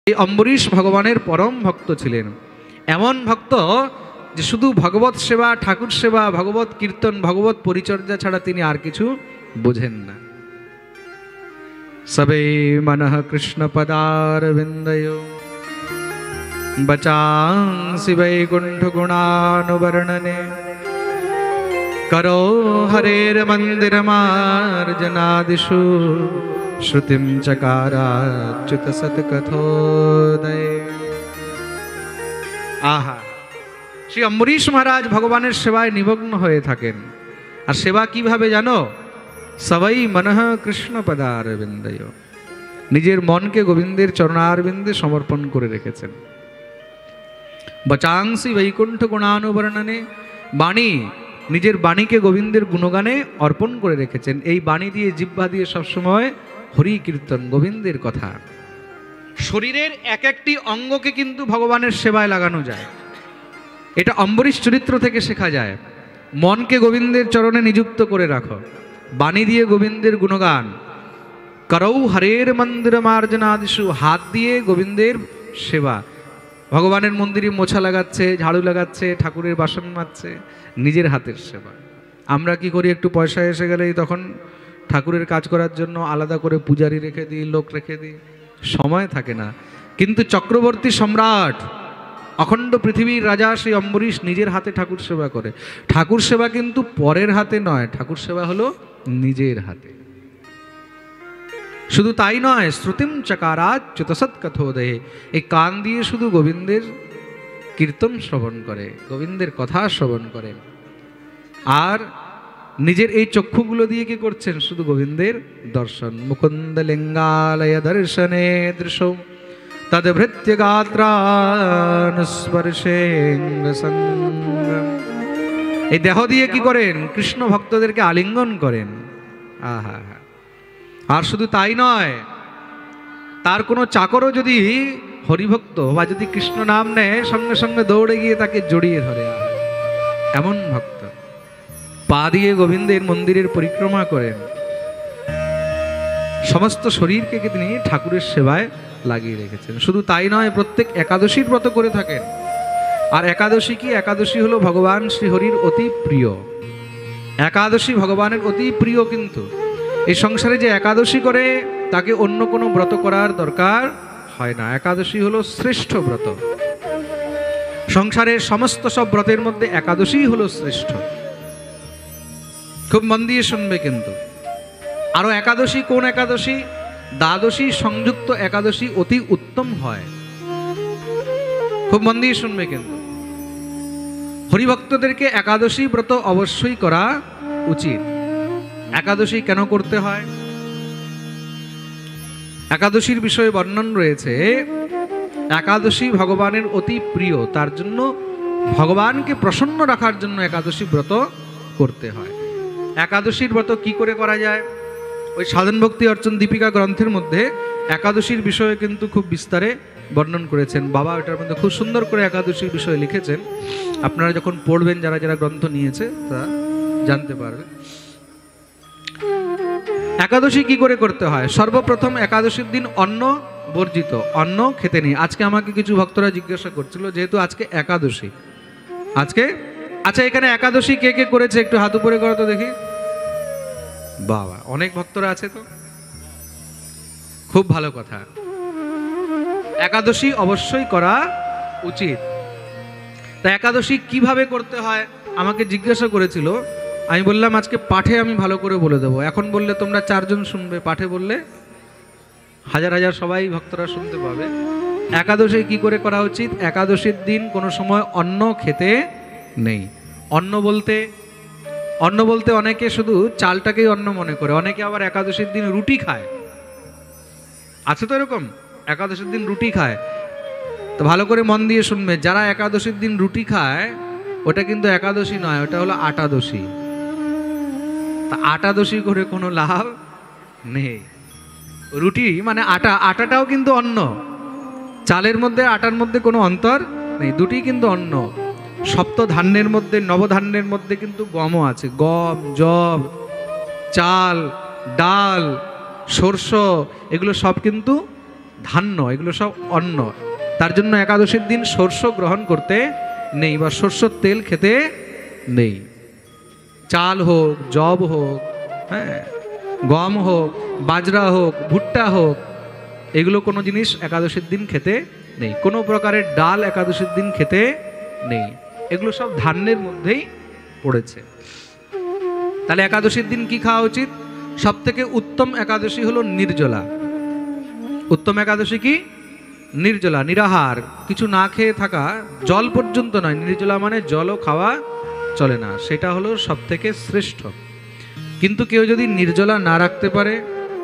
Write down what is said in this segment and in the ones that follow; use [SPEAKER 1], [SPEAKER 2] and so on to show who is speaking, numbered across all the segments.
[SPEAKER 1] এই অম্বরীশ ভগবানের পরম ভক্ত ছিলেন। এমন ভক্ত যে শুধু ভগবত সেবা, ঠাকুর সেবা, ভগবত কীর্তন, ভগবত পরিচর্যা ছাড়া তিনি আর কিছু বোঝেন না। সবে মনঃ কৃষ্ণ পদারবিন্দয়ো বচাংসি বৈকুণ্ঠ গুণানুবর্ণনে করো হরের মন্দির মার্জনাদিষু শ্রুতিম চকারাচ্যুত সৎকথোদয়ে। আহা, শ্রী অম্বরীশ মহারাজ ভগবানের সেবায় নিমগ্ন হয়ে থাকেন। আর সেবা কিভাবে জানো? সবাই মনঃ কৃষ্ণ পদারবিন্দয়, নিজের মনকে গোবিন্দের চরণারবিন্দে সমর্পণ করে রেখেছেন। বচাংসি বৈকুণ্ঠ গুণানুবর্ণনে, বাণী, নিজের বাণীকে গোবিন্দের গুণগানে অর্পণ করে রেখেছেন। এই বাণী দিয়ে, জিহ্বা দিয়ে সবসময় হরি কীর্তন, গোবিন্দের কথা। শরীরের এক একটি অঙ্গকে কিন্তু ভগবানের সেবায় লাগানো যায়। এটা অম্বরীশ চরিত্র থেকে শেখা যায়। মনকে গোবিন্দের চরণে নিযুক্ত করে রাখো, বাণী দিয়ে গোবিন্দের গুণগান। করৌ হরের মন্দির মার্জনাদিষু, হাত দিয়ে গোবিন্দের সেবা। ভগবানের মন্দিরে মোছা লাগাচ্ছে, ঝাড়ু লাগাচ্ছে, ঠাকুরের বাসন মাজছে, নিজের হাতের সেবা। আমরা কি করি? একটু পয়সা এসে গেলেই তখন ঠাকুরের কাজ করার জন্য আলাদা করে পূজারি রেখে দিই, লোক রেখে দিই, সময় থাকে না। কিন্তু চক্রবর্তী সম্রাট, অখণ্ড পৃথিবীর রাজা শ্রী অম্বরীশ নিজের হাতে ঠাকুর সেবা করে। ঠাকুর সেবা কিন্তু পরের হাতে নয়, ঠাকুর সেবা হলো নিজের হাতে। শুধু তাই নয়, শ্রুতিম চকারাচ্যুত সৎকথোদয়ে, এই কান দিয়ে শুধু গোবিন্দের কীর্তন শ্রবণ করে, গোবিন্দের কথা শ্রবণ করেন। আর নিজের এই চক্ষুগুলো দিয়ে কি করছেন? শুধু গোবিন্দের দর্শন। মুকুন্দ লিঙ্গালয় দর্শনে দৃশ্য তদ্ভৃত্য গাত্রানুস্পর্শেঙ্গ সঙ্গম, এই দেহ দিয়ে কি করেন? কৃষ্ণ ভক্তদেরকে আলিঙ্গন করেন। আহা, আর শুধু তাই নয়, তার কোনো চাকরও যদি হরিভক্ত বা যদি কৃষ্ণ নাম নেয়, সঙ্গে সঙ্গে দৌড়ে গিয়ে তাকে জড়িয়ে ধরে। এমন ভক্ত। পা দিয়ে গোবিন্দের মন্দিরের পরিক্রমা করেন। সমস্ত শরীরকে তিনি ঠাকুরের সেবায় লাগিয়ে রেখেছেন। শুধু তাই নয়, প্রত্যেক একাদশীর ব্রত করে থাকেন। আর একাদশী কি? একাদশী হলো ভগবান শ্রীহরির অতি প্রিয়। একাদশী ভগবানের অতি প্রিয়। কিন্তু এই সংসারে যে একাদশী করে, তাকে অন্য কোনো ব্রত করার দরকার হয় না। একাদশী হলো শ্রেষ্ঠ ব্রত। সংসারের সমস্ত সব ব্রতের মধ্যে একাদশী হলো শ্রেষ্ঠ। খুব মন দিয়ে শুনবে কিন্তু। আরো একাদশী, কোন একাদশী? দ্বাদশী সংযুক্ত একাদশী অতি উত্তম হয়। খুব মন দিয়ে শুনবে কিন্তু। হরিভক্তদেরকে একাদশী ব্রত অবশ্যই করা উচিত। একাদশী কেন করতে হয়? একাদশীর বিষয়ে বর্ণন রয়েছে। একাদশী ভগবানের অতি প্রিয়, তার জন্য ভগবানকে প্রসন্ন রাখার জন্য একাদশী ব্রত করতে হয়। একাদশীর ব্রত কি করে করা যায়? ওই সাধন ভক্তি অর্চন দীপিকা গ্রন্থের মধ্যে একাদশীর বিষয়ে কিন্তু খুব বিস্তারে বর্ণন করেছেন বাবা। এটার মধ্যে খুব সুন্দর করে একাদশীর বিষয়ে লিখেছেন। আপনারা যখন পড়বেন, যারা যারা গ্রন্থ নিয়েছে তা জানতে পারবে। একাদশী কি করে করতে হয়? সর্বপ্রথম একাদশীর দিন অন্ন বর্জিত, অন্ন খেতে নেই। আজকে আমাকে কিছু ভক্তরা জিজ্ঞাসা করছিল, যেহেতু আজকে একাদশী, আজকে আচ্ছা এখানে একাদশী কে কে করেছে? একটু হাত উপরে করো তো দেখি। বাবা, অনেক ভক্তরা আছে তো, খুব ভালো কথা। একাদশী অবশ্যই করা উচিত। তা একাদশী কিভাবে করতে হয় আমাকে জিজ্ঞাসা করেছিল। আমি বললাম আজকে পাঠে আমি ভালো করে বলে দেবো। এখন বললে তোমরা 4 জন শুনবে, পাঠে বললে হাজার হাজার সবাই ভক্তরা শুনতে পাবে। একাদশী কি করে করা উচিত? একাদশীর দিন কোনো সময় অন্ন খেতে নেই। অন্ন বলতে অনেকে শুধু চালটাকেই অন্ন মনে করে, অনেকে আবার একাদশীর দিন রুটি খায়। আছে তো এরকম, একাদশীর দিন রুটি খায়। তো ভালো করে মন দিয়ে শুনবে, যারা একাদশীর দিন রুটি খায় ওটা কিন্তু একাদশী নয়, ওটা হলো আটাদশী। তা আটাদশী করে কোনো লাভ নেই। রুটি মানে আটা, আটাটাও কিন্তু অন্ন। চালের মধ্যে আটার মধ্যে কোনো অন্তর নেই, দুটি কিন্তু অন্ন। সপ্ত ধান্যের মধ্যে, নবধান্যের মধ্যে কিন্তু গমও আছে। গম, যব, চাল, ডাল, সর্ষ, এগুলো সব কিন্তু ধান্য, এগুলো সব অন্ন। তার জন্য একাদশীর দিন শস্য গ্রহণ করতে নেই বা শস্যর তেল খেতে নেই। চাল হোক, জব হোক, হ্যাঁ, গম হোক, বাজরা হোক, ভুট্টা হোক, এগুলো কোনো জিনিস একাদশীর দিন খেতে নেই। কোনো প্রকারের ডাল একাদশীর দিন খেতে নেই। এগুলো সব ধান্যের মধ্যেই পড়েছে। তাহলে একাদশীর দিন কি খাওয়া উচিত? সব থেকে উত্তম একাদশী হলো নির্জলা। উত্তম একাদশী কি? নির্জলা, নিরাহার, কিছু না খেয়ে থাকা, জল পর্যন্ত নয়। নির্জলা মানে জলও খাওয়া চলে না, সেটা হলো সব থেকে শ্রেষ্ঠ। কিন্তু কেউ যদি নির্জলা না রাখতে পারে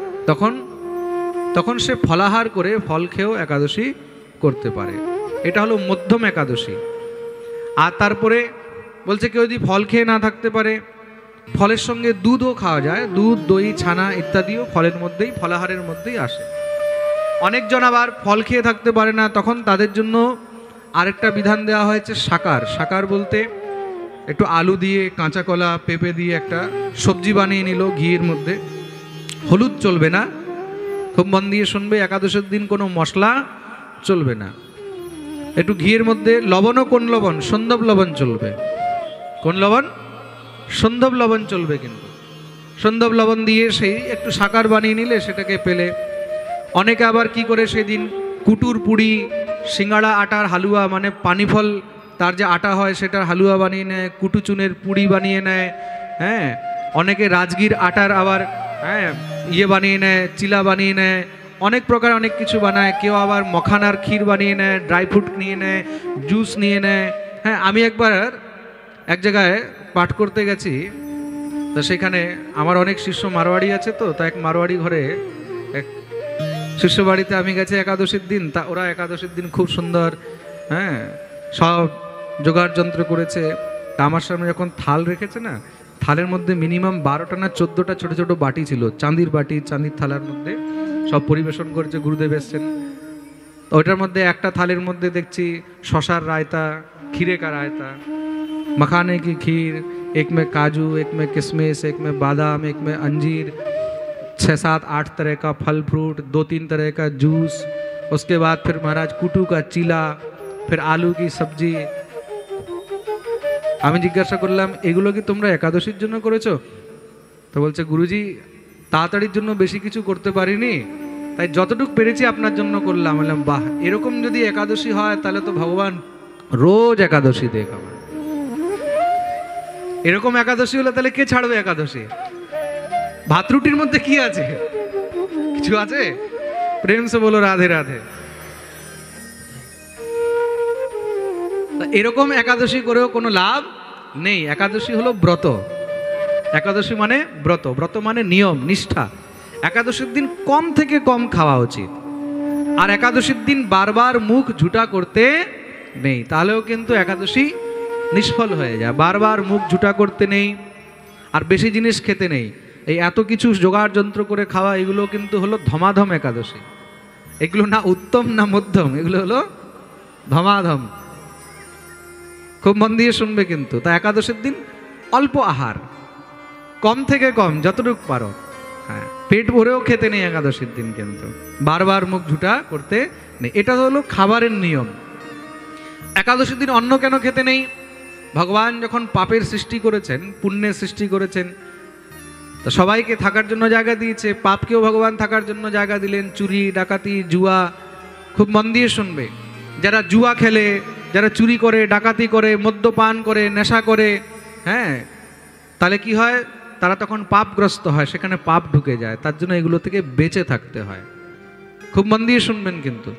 [SPEAKER 1] তখন সে ফলাহার করে, ফল খেয়েও একাদশী করতে পারে। এটা হলো মধ্যম একাদশী। আর তারপরে বলছে কেউ যদি ফল খেয়ে না থাকতে পারে, ফলের সঙ্গে দুধও খাওয়া যায়। দুধ, দই, ছানা ইত্যাদিও ফলের মধ্যেই, ফলাহারের মধ্যেই আসে। অনেকজন আবার ফল খেয়ে থাকতে পারে না, তখন তাদের জন্য আরেকটা বিধান দেওয়া হয়েছে সাকার। সাকার বলতে একটু আলু দিয়ে, কাঁচা কলা, পেঁপে দিয়ে একটা সবজি বানিয়ে নিল ঘিয়ের মধ্যে। হলুদ চলবে না, খুব মন দিয়ে শুনবে, একাদশের দিন কোনো মশলা চলবে না। একটু ঘিয়ের মধ্যে লবণও, কোন লবণ? সন্দব লবণ চলবে। কোন লবণ? সন্দব লবণ চলবে। কিন্তু সন্দব লবণ দিয়ে সেই একটু সাকার বানিয়ে নিলে সেটাকে পেলে। অনেকে আবার কি করে সেদিন কুটুর পুড়ি, সিঙ্গাড়া আটার হালুয়া, মানে পানিফল তার যে আটা হয় সেটার হালুয়া বানিয়ে নেয়, কুটু চুনের পুড়ি বানিয়ে নেয়। হ্যাঁ, অনেকে রাজগীর আটার আবার বানিয়ে নেয়, চিলা বানিয়ে নেয়, অনেক প্রকার অনেক কিছু বানায়। কেউ আবার মখানার ক্ষীর বানিয়ে নেয়, ড্রাই ফ্রুট নিয়ে নেয়, জুস নিয়ে নেয়। হ্যাঁ, আমি একবার এক জায়গায় পাঠ করতে গেছি, তো সেখানে আমার অনেক শিষ্য মারোয়াড়ি আছে, তো এক মারোয়াড়ি ঘরে এক শিষ্য বাড়িতে আমি গেছি একাদশীর দিন। তা ওরা একাদশীর দিন খুব সুন্দর সব জোগাড় যন্ত্র করেছে। তা আমার সামনে যখন থাল রেখেছে না, থালের মধ্যে মিনিমাম 12টা না 14টা ছোট ছোট বাটি ছিল, চাঁদির বাটি, চাঁদির থালার মধ্যে সব পরিবেশন করেছে। গুরুদেব এসছেন, ওইটার মধ্যে একটা থালের মধ্যে দেখছি শশার রায়তা, खीरे का रायता, मखाने की खीर, एक में काजू, एक में किशमिश, एक में बादाम, एक में अंजीर, 6-7-8 तरह का फल फ्रूट, 2-3 तरह का जूस, उसके बाद फिर महाराज कुटू का चीला, फिर आलू की सब्जी। আমি জিজ্ঞাসা করলাম, এগুলো কি তোমরা একাদশীর জন্য করেছো? তো বলছে, গুরুজি তাড়াতাড়ির জন্য বেশি কিছু করতে পারিনি, তাই যতটুকু পেরেছি আপনার জন্য করলাম। বললাম, বাহ, এরকম যদি একাদশী হয় তাহলে তো ভগবান রোজ একাদশী দেখাবে। এরকম একাদশী হলে তাহলে কে ছাড়বে একাদশী? ভাত রুটির মধ্যে কি আছে? কিছু আছে? প্রেম সে বলো রাধে রাধে। এরকম একাদশী করেও কোনো লাভ নেই। একাদশী হলো ব্রত। একাদশী মানে ব্রত, ব্রত মানে নিয়ম, নিষ্ঠা। একাদশীর দিন কম থেকে কম খাওয়া উচিত। আর একাদশীর দিন বারবার মুখ ঝুটা করতে নেই, তাহলেও কিন্তু একাদশী নিষ্ফল হয়ে যায়। বারবার মুখ ঝুটা করতে নেই, আর বেশি জিনিস খেতে নেই। এই এত কিছু জোগাড় যন্ত্র করে খাওয়া, এগুলো কিন্তু হলো ধমাধম একাদশী। এগুলো না উত্তম না মধ্যম, এগুলো হলো ধমাধম। খুব মন দিয়ে শুনবে কিন্তু। তা একাদশীর দিন অল্প আহার, কম থেকে কম যতটুকু পারো। হ্যাঁ, পেট ভরেও খেতে নেই একাদশীর দিন, কিন্তু বারবার মুখ ঝুটা করতে নেই। এটা হলো খাবারের নিয়ম। একাদশীর দিন অন্ন কেন খেতে নেই? ভগবান যখন পাপের সৃষ্টি করেছেন, পুণ্যের সৃষ্টি করেছেন, তো সবাইকে থাকার জন্য জায়গা দিয়েছে, পাপকেও ভগবান থাকার জন্য জায়গা দিলেন। চুরি, ডাকাতি, জুয়া, খুব মন দিয়ে শুনবে, যারা জুয়া খেলে, যারা চুরি করে, ডাকাতি করে, মদ্যপান করে, নেশা করে, হ্যাঁ, তাহলে কি হয়? তারা তখন পাপগ্রস্ত হয়, সেখানে পাপ ঢুকে যায়। তার জন্য এগুলো থেকে বেঁচে থাকতে হয়। খুব মন দিয়ে শুনবেন কিন্তু।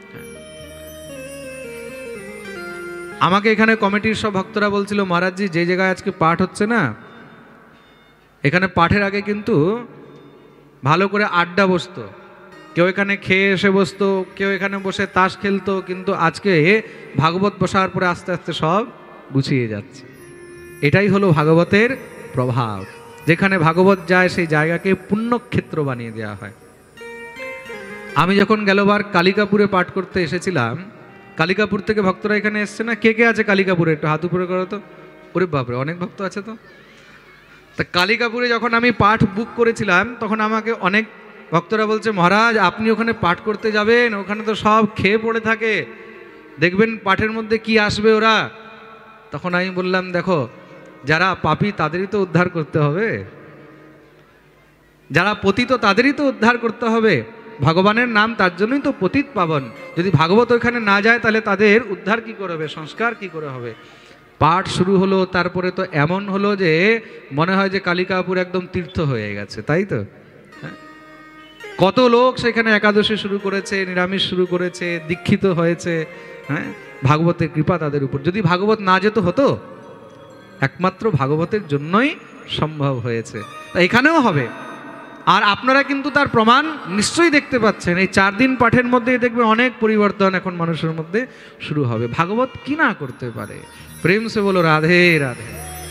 [SPEAKER 1] আমাকে এখানে কমিটির সব ভক্তরা বলছিল, মহারাজজি যে জায়গায় আজকে পাঠ হচ্ছে না, এখানে পাঠের আগে কিন্তু ভালো করে আড্ডা বসতো। কেউ এখানে খেয়ে এসে বসতো, কেউ এখানে বসে তাস খেলতো, কিন্তু আজকে ভাগবত বসার পরে আস্তে আস্তে সব গুছিয়ে যাচ্ছে। এটাই হলো ভাগবতের প্রভাব। যেখানে ভাগবত যায় সেই জায়গাকে পুণ্যক্ষেত্র বানিয়ে দেওয়া হয়। আমি যখন গেলবার কালিকাপুরে পাঠ করতে এসেছিলাম, কালিকাপুর থেকে ভক্তরা এখানে এসছে না? কে কে আছে কালিকাপুরে? একটু হাত উপরে করো তো। ওরে বাপরে, অনেক ভক্ত আছে তো। তা কালিকাপুরে যখন আমি পাঠ বুক করেছিলাম, তখন আমাকে অনেক ভক্তরা বলছে মহারাজ আপনি ওখানে পাঠ করতে যাবেন, ওখানে তো সব খেয়ে পড়ে থাকে, দেখবেন পাঠের মধ্যে কি আসবে ওরা। তখন আমি বললাম দেখো, যারা পাপী তাদেরই তো উদ্ধার করতে হবে, যারা পতিত তাদেরই তো উদ্ধার করতে হবে। ভগবানের নাম তার জন্যই তো পতিত পাবন। যদি ভাগবত ওইখানে না যায় তাহলে তাদের উদ্ধার কি করে হবে, সংস্কার কি করে হবে? পাঠ শুরু হলো, তারপরে তো এমন হলো যে মনে হয় যে কালিকাপুর একদম তীর্থ হয়ে গেছে, তাই তো? কত লোক সেখানে একাদশী শুরু করেছে, নিরামিষ শুরু করেছে, দীক্ষিত হয়েছে। হ্যাঁ, ভাগবতের কৃপা তাদের উপর। যদি ভাগবত না যেত হতো, একমাত্র ভাগবতের জন্যই সম্ভব হয়েছে। এখানেও হবে। আর আপনারা কিন্তু তার প্রমাণ নিশ্চয়ই দেখতে পাচ্ছেন। এই 4 দিন পাঠের মধ্যেই দেখবেন অনেক পরিবর্তন এখন মানুষের মধ্যে শুরু হবে। ভাগবত কি না করতে পারে? প্রেম সে বলো রাধে রাধে।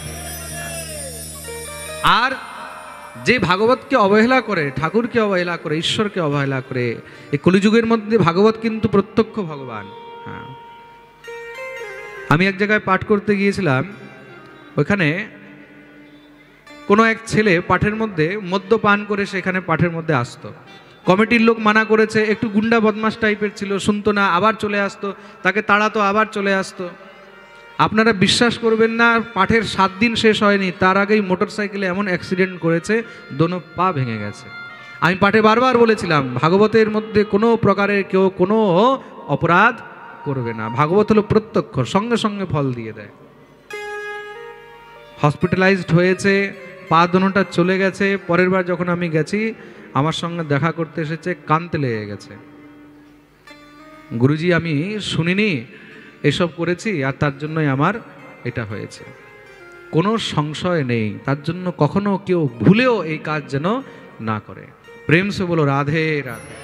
[SPEAKER 1] আর যে ভাগবতকে অবহেলা করে, ঠাকুরকে অবহেলা করে, ঈশ্বরকে অবহেলা করে, এই কলিযুগের মধ্যে ভাগবত কিন্তু প্রত্যক্ষ ভগবান। হ্যাঁ, আমি এক জায়গায় পাঠ করতে গিয়েছিলাম, ওইখানে কোনো এক ছেলে পাঠের মধ্যে মদ্যপান করে সেখানে পাঠের মধ্যে আসতো। কমিটির লোক মানা করেছে, একটু গুন্ডা বদমাস টাইপের ছিল, শুনতো না, আবার চলে আসতো, তাকে তাড়াতো, আবার চলে আসতো। আপনারা বিশ্বাস করবেন না, পাঠের 7 দিন শেষ হয়নি, তার আগেই মোটরসাইকেলে এমন অ্যাক্সিডেন্ট করেছে, দোনো পা ভেঙে গেছে। আমি পাঠে বারবার বলেছিলাম ভাগবতের মধ্যে কোনো প্রকারের কেউ কোনো অপরাধ করবে না। ভাগবত হলো প্রত্যক্ষ, সঙ্গে সঙ্গে ফল দিয়ে দেয়। হসপিটালাইজড হয়েছে, পা দোনোটা চলে গেছে। পরের বার যখন আমি গেছি, আমার সঙ্গে দেখা করতে এসেছে, কাঁদতে লেগে গেছে। গুরুজি আমি শুনিনি এসব করেছি, আর তার জন্যই আমার এটা হয়েছে। কোনো সংশয় নেই, তার জন্য কখনো কেউ ভুলেও এই কাজ যেন না করে। প্রেম সে বলো রাধে রাধে।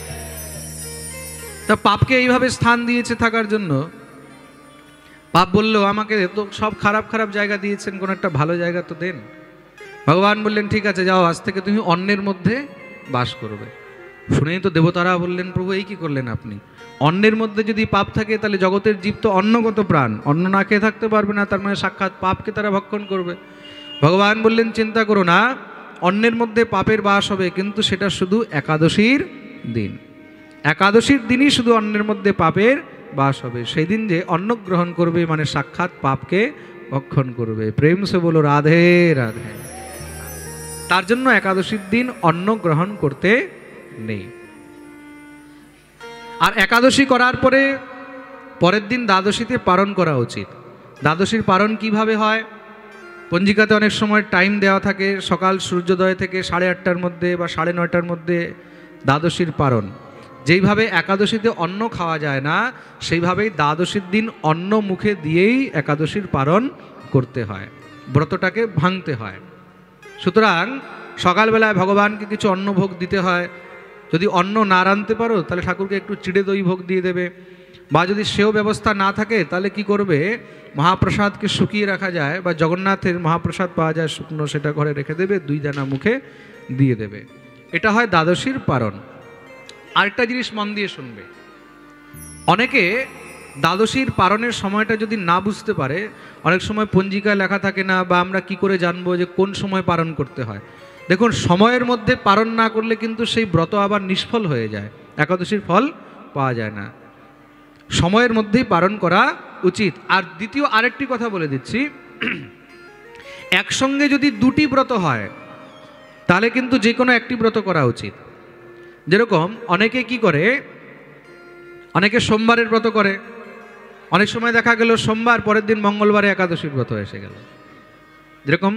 [SPEAKER 1] তা পাপকে এইভাবে স্থান দিয়েছে থাকার জন্য। পাপ বললো আমাকে তো সব খারাপ খারাপ জায়গা দিয়েছেন, কোনো একটা ভালো জায়গা তো দেন। ভগবান বললেন ঠিক আছে যাও, আজ থেকে তুমি অন্যের মধ্যে বাস করবে। শুনেই তো দেবতারা বললেন প্রভু এই কি করলেন আপনি? অন্যের মধ্যে যদি পাপ থাকে তাহলে জগতের জীব তো অন্নগত প্রাণ, অন্ন না খেয়ে থাকতে পারবে না, তার মানে সাক্ষাৎ পাপকে তারা ভক্ষণ করবে। ভগবান বললেন চিন্তা করো না, অন্যের মধ্যে পাপের বাস হবে, কিন্তু সেটা শুধু একাদশীর দিন। একাদশীর দিনই শুধু অন্যের মধ্যে পাপের বাস হবে। সেই দিন যে অন্ন গ্রহণ করবে মানে সাক্ষাৎ পাপকে ভক্ষণ করবে। প্রেম সে বলো রাধে রাধে। তার জন্য একাদশীর দিন অন্ন গ্রহণ করতে নেই। আর একাদশী করার পরে পরের দিন দ্বাদশীতে পারণ করা উচিত। দ্বাদশীর পারণ কিভাবে হয়? পঞ্জিকাতে অনেক সময় টাইম দেওয়া থাকে, সকাল সূর্যোদয় থেকে 8:30টার মধ্যে বা 9:30টার মধ্যে দ্বাদশীর পারণ। যেইভাবে একাদশীতে অন্ন খাওয়া যায় না, সেইভাবেই দ্বাদশীর দিন অন্ন মুখে দিয়েই একাদশীর পারণ করতে হয়, ব্রতটাকে ভাঙতে হয়। সুতরাং সকালবেলায় ভগবানকে কিছু অন্ন ভোগ দিতে হয়। যদি অন্ন না রাঁধতে পারো তাহলে ঠাকুরকে একটু চিড়ে দই ভোগ দিয়ে দেবে, বা যদি সেও ব্যবস্থা না থাকে তাহলে কি করবে, মহাপ্রসাদকে শুকিয়ে রাখা যায়, বা জগন্নাথের মহাপ্রসাদ পাওয়া যায় শুকনো, সেটা ঘরে রেখে দেবে, 2 দানা মুখে দিয়ে দেবে। এটা হয় দ্বাদশীর পারণ। আরেকটা জিনিস মন দিয়ে শুনবে, অনেকে দ্বাদশীর পারণের সময়টা যদি না বুঝতে পারে, অনেক সময় পঞ্জিকায় লেখা থাকে না, বা আমরা কি করে জানবো যে কোন সময় পারণ করতে হয়। দেখুন, সময়ের মধ্যে পারণ না করলে কিন্তু সেই ব্রত আবার নিষ্ফল হয়ে যায়, একাদশীর ফল পাওয়া যায় না। সময়ের মধ্যেই পারণ করা উচিত। আর দ্বিতীয় আরেকটি কথা বলে দিচ্ছি, একসঙ্গে যদি 2টি ব্রত হয় তাহলে কিন্তু যে কোনো একটি ব্রত করা উচিত। যেরকম অনেকে কি করে, অনেকে সোমবারের ব্রত করে, অনেক সময় দেখা গেল সোমবার পরের দিন মঙ্গলবারে একাদশীর ব্রত এসে গেল। যেরকম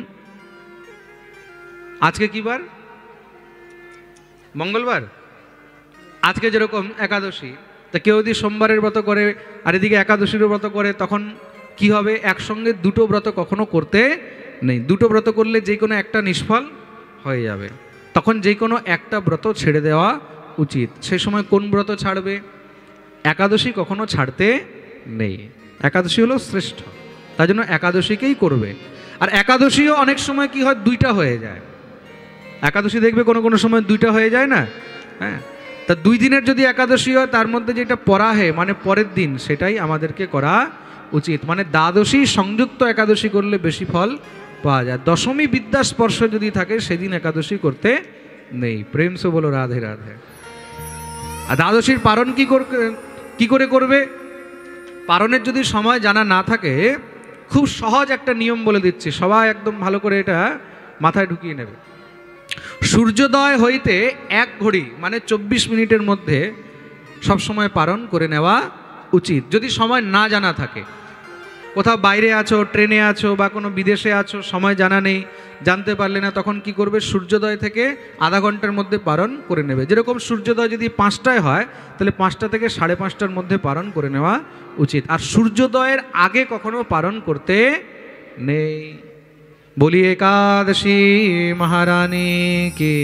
[SPEAKER 1] আজকে কি বার? মঙ্গলবার। আজকে যেরকম একাদশী, তা কেউ যদি সোমবারের ব্রত করে আর এদিকে একাদশীর ব্রত করে, তখন কি হবে, একসঙ্গে 2টো ব্রত কখনো করতে নেই। 2টো ব্রত করলে যে কোনো একটা নিষ্ফল হয়ে যাবে। তখন যে কোনো একটা ব্রত ছেড়ে দেওয়া উচিত। সে সময় কোন ব্রত ছাড়বে? একাদশী কখনো ছাড়তে নেই। একাদশী হলো শ্রেষ্ঠ, তার জন্য একাদশীকেই করবে। আর একাদশীও অনেক সময় কি হয়, 2টা হয়ে যায়। একাদশী দেখবে কোনো কোনো সময় 2টা হয়ে যায় না? হ্যাঁ, তা 2 দিনের যদি একাদশী হয়, তার মধ্যে যেটা পরাহে মানে পরের দিন, সেটাই আমাদেরকে করা উচিত। মানে দ্বাদশী সংযুক্ত একাদশী করলে বেশি ফল পাওয়া যায়। দশমী বিদ্যা স্পর্শ যদি থাকে, সেদিন একাদশী করতে নেই। প্রেম সে বলো রাধে রাধে। আর দ্বাদশীর পারণ কি করে করবে? পারণের যদি সময় জানা না থাকে, খুব সহজ একটা নিয়ম বলে দিচ্ছি, সবাই একদম ভালো করে এটা মাথায় ঢুকিয়ে নেবে। সূর্যোদয় হইতে 1 ঘড়ি মানে 24 মিনিটের মধ্যে সব সময় পারণ করে নেওয়া উচিত, যদি সময় না জানা থাকে। কোথাও বাইরে আছো, ট্রেনে আছো বা কোনো বিদেশে আছো, সময় জানা নেই, জানতে পারলে না, তখন কি করবে? সূর্যোদয় থেকে আধা ঘন্টার মধ্যে পারণ করে নেবে। যেরকম সূর্যোদয় যদি 5টায় হয়, তাহলে 5টা থেকে 5:30টার মধ্যে পারণ করে নেওয়া উচিত। আর সূর্যোদয়ের আগে কখনো পারণ করতে নেই। বলি একাদশী মহারানী কে।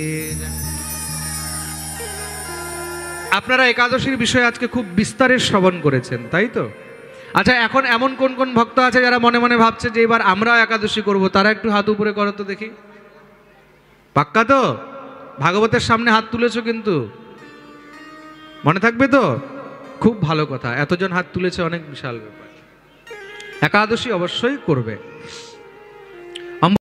[SPEAKER 1] আপনারা একাদশীর বিষয়ে আজকে খুব বিস্তারে শ্রবণ করেছেন, তাই তো? আচ্ছা, এখন এমন কোন কোন ভক্ত আছে যারা মনে মনে ভাবছে যে এবার আমরাও একাদশী করব? তারা একটু হাত উপরে করো তো দেখি। পাক্কা তো? ভাগবতের সামনে হাত তুলেছো কিন্তু, মনে থাকবে তো? খুব ভালো কথা, এতজন হাত তুলেছে, অনেক বিশাল ব্যাপার। একাদশী অবশ্যই করবে।